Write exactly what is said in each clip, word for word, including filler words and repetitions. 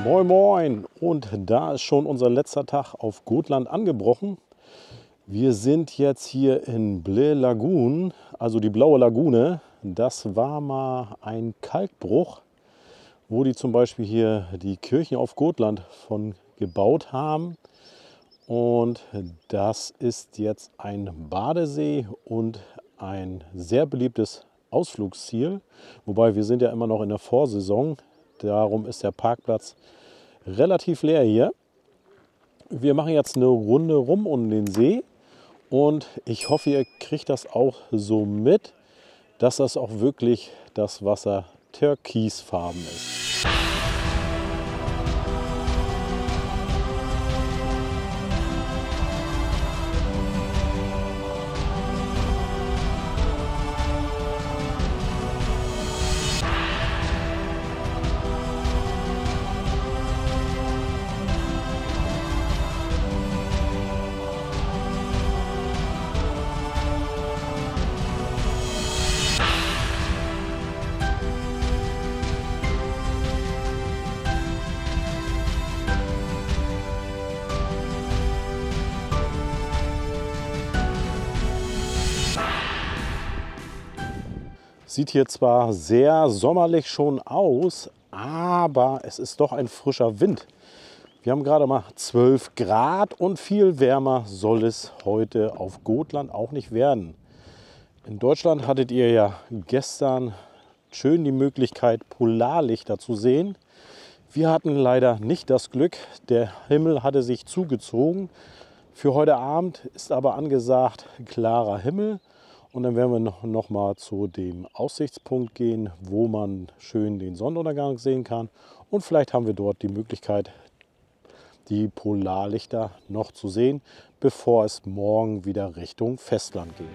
Moin Moin, und da ist schon unser letzter Tag auf Gotland angebrochen. Wir sind jetzt hier in Blue Lagoon, also die blaue Lagune. Das war mal ein Kalkbruch, wo die zum Beispiel hier die Kirchen auf Gotland von gebaut haben. Und das ist jetzt ein Badesee und ein sehr beliebtes Ausflugsziel. Wobei wir sind ja immer noch in der Vorsaison. Darum ist der Parkplatz relativ leer hier. Wir machen jetzt eine Runde rum um den See und ich hoffe, ihr kriegt das auch so mit, dass das auch wirklich das Wasser türkisfarben ist. Sieht hier zwar sehr sommerlich schon aus, aber es ist doch ein frischer Wind. Wir haben gerade mal zwölf Grad und viel wärmer soll es heute auf Gotland auch nicht werden. In Deutschland hattet ihr ja gestern schön die Möglichkeit, Polarlichter zu sehen. Wir hatten leider nicht das Glück, der Himmel hatte sich zugezogen. Für heute Abend ist aber angesagt klarer Himmel. Und dann werden wir noch, noch mal zu dem Aussichtspunkt gehen, wo man schön den Sonnenuntergang sehen kann. Und vielleicht haben wir dort die Möglichkeit, die Polarlichter noch zu sehen, bevor es morgen wieder Richtung Festland geht.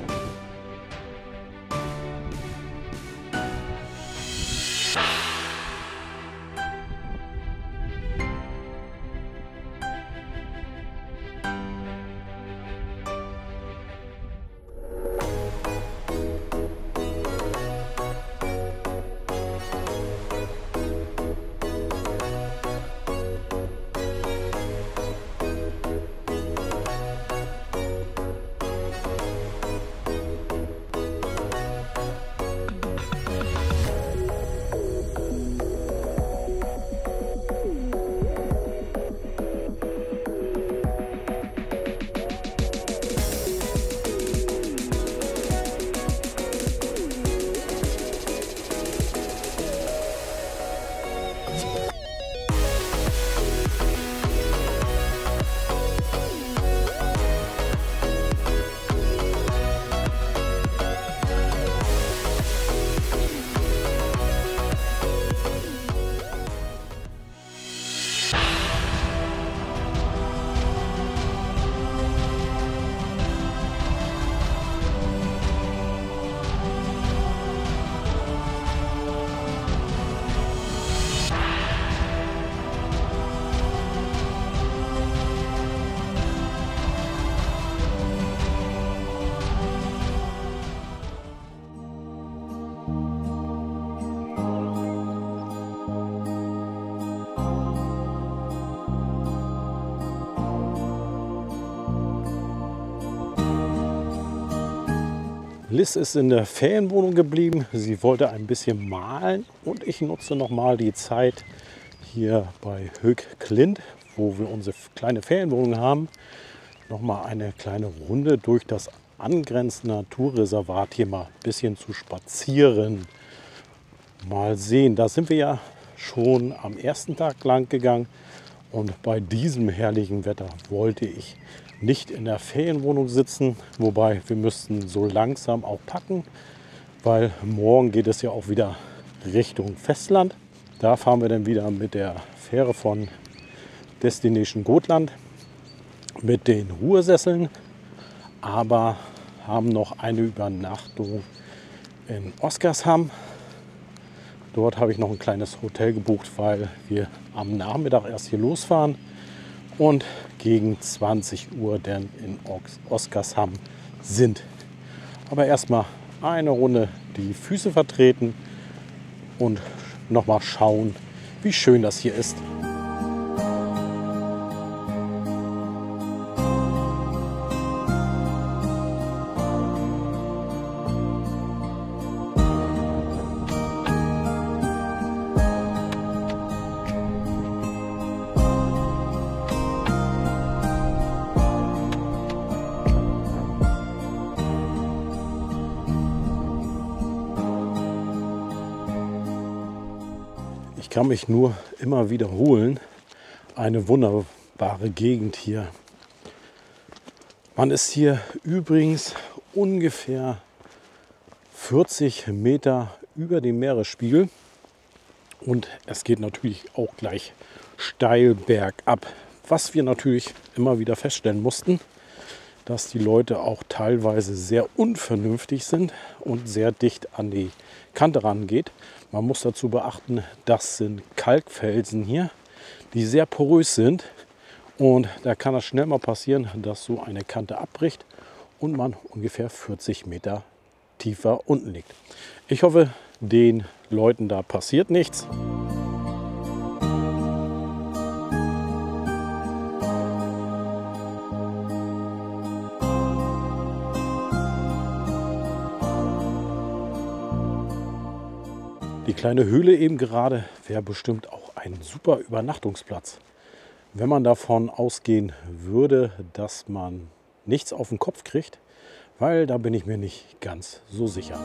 Liz ist in der Ferienwohnung geblieben. Sie wollte ein bisschen malen und ich nutze noch mal die Zeit hier bei Höck Klint, wo wir unsere kleine Ferienwohnung haben, noch mal eine kleine Runde durch das angrenzende Naturreservat hier mal ein bisschen zu spazieren. Mal sehen, da sind wir ja schon am ersten Tag lang gegangen und bei diesem herrlichen Wetter wollte ich nicht in der Ferienwohnung sitzen, wobei wir müssten so langsam auch packen, weil morgen geht es ja auch wieder Richtung Festland. Da fahren wir dann wieder mit der Fähre von Destination Gotland mit den Ruhesesseln, aber haben noch eine Übernachtung in Oskarshamn. Dort habe ich noch ein kleines Hotel gebucht, weil wir am Nachmittag erst hier losfahren und gegen zwanzig Uhr dann in Oskarshamn sind. Aber erstmal eine Runde die Füße vertreten und noch mal schauen, wie schön das hier ist. Ich kann mich nur immer wiederholen, eine wunderbare Gegend hier. Man ist hier übrigens ungefähr vierzig Meter über dem Meeresspiegel und es geht natürlich auch gleich steil bergab. Was wir natürlich immer wieder feststellen mussten, dass die Leute auch teilweise sehr unvernünftig sind und sehr dicht an die Kante rangeht. Man muss dazu beachten, das sind Kalkfelsen hier, die sehr porös sind. Und da kann es schnell mal passieren, dass so eine Kante abbricht und man ungefähr vierzig Meter tiefer unten liegt. Ich hoffe, den Leuten da passiert nichts. Die kleine Höhle eben gerade wäre bestimmt auch ein super Übernachtungsplatz. Wenn man davon ausgehen würde, dass man nichts auf den Kopf kriegt, weil da bin ich mir nicht ganz so sicher.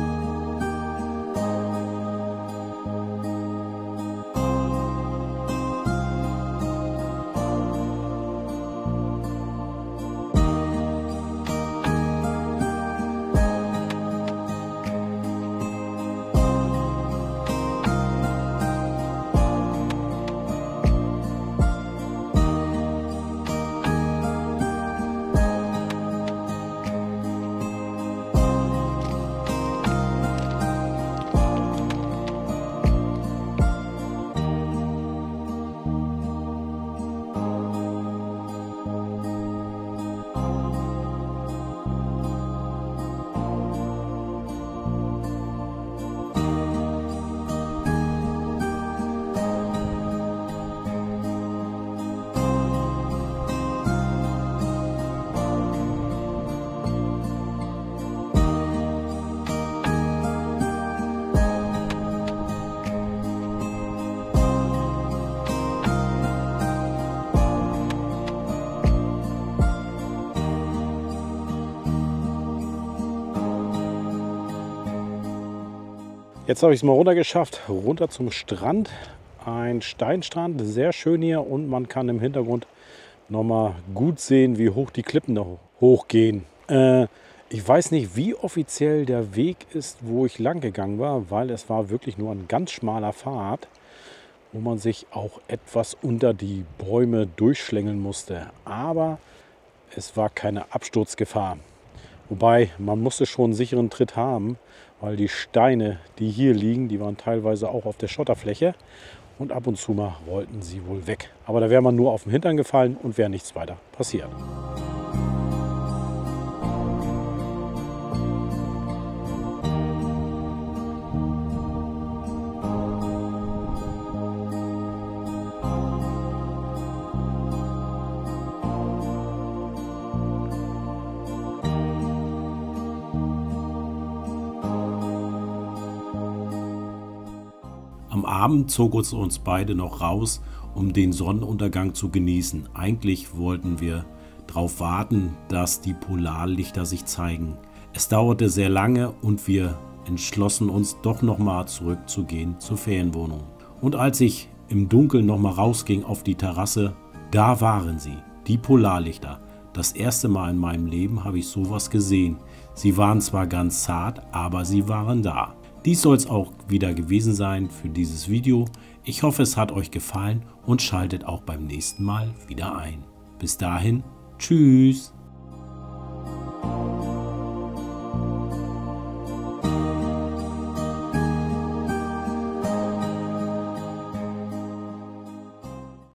Jetzt habe ich es mal runter geschafft, runter zum Strand. Ein Steinstrand, sehr schön hier und man kann im Hintergrund noch mal gut sehen, wie hoch die Klippen da hochgehen. Äh, ich weiß nicht, wie offiziell der Weg ist, wo ich lang gegangen war, weil es war wirklich nur ein ganz schmaler Pfad, wo man sich auch etwas unter die Bäume durchschlängeln musste. Aber es war keine Absturzgefahr. Wobei, man musste schon einen sicheren Tritt haben, weil die Steine, die hier liegen, die waren teilweise auch auf der Schotterfläche und ab und zu mal rollten sie wohl weg. Aber da wäre man nur auf den Hintern gefallen und wäre nichts weiter passiert. Am Abend zog es uns beide noch raus, um den Sonnenuntergang zu genießen. Eigentlich wollten wir darauf warten, dass die Polarlichter sich zeigen. Es dauerte sehr lange und wir entschlossen uns doch nochmal zurückzugehen zur Ferienwohnung. Und als ich im Dunkeln nochmal rausging auf die Terrasse, da waren sie, die Polarlichter. Das erste Mal in meinem Leben habe ich sowas gesehen. Sie waren zwar ganz zart, aber sie waren da. Dies soll es auch wieder gewesen sein für dieses Video. Ich hoffe, es hat euch gefallen und schaltet auch beim nächsten Mal wieder ein. Bis dahin, tschüss!